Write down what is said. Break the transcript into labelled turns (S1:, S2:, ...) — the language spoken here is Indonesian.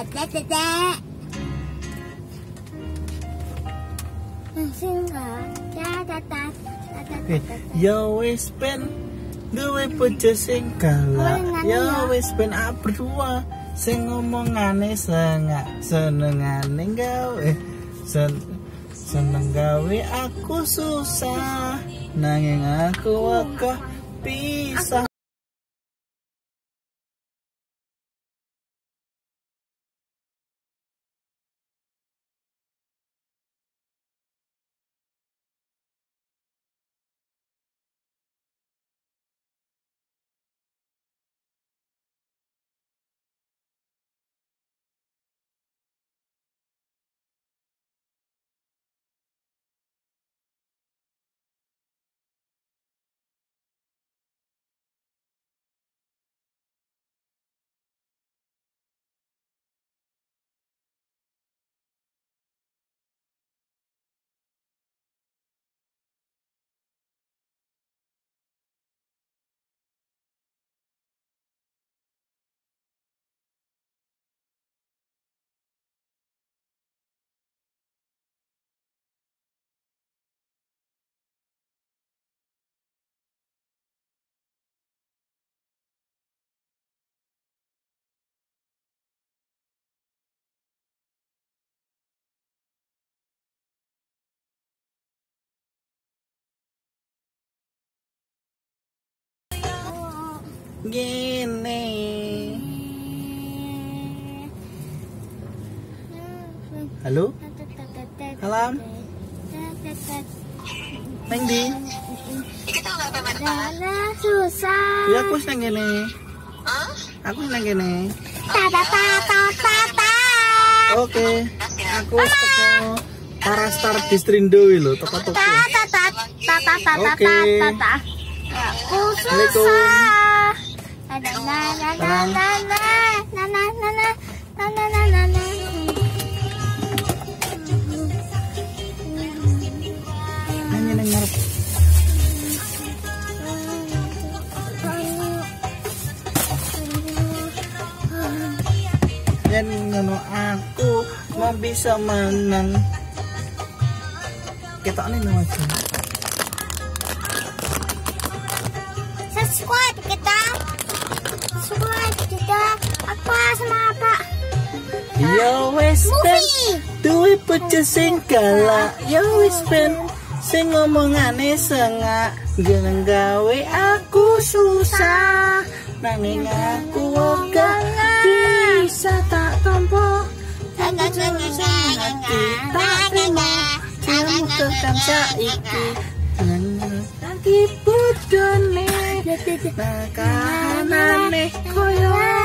S1: Ya wis ben duwe bojo sing galak. Ya wis ben berdua sing ngomongane senengane gawe seneng gawe aku susah nanging aku wegah pisah. Gini halo alam neng di susah ya aku seneng gini oke aku toko Parastar Distrindo lho toko-toko oke
S2: aku susah
S1: dan ngono aku mau bisa menang kita ini aja
S2: apa sama apa
S1: ya wis ben duwe bojo sing galak ya wis ben sing ngomongane sengak geneng gawe aku susah nanging aku wegah bisa tak tompo tak terima kamu tekan saiki nanti bodone makanane koyo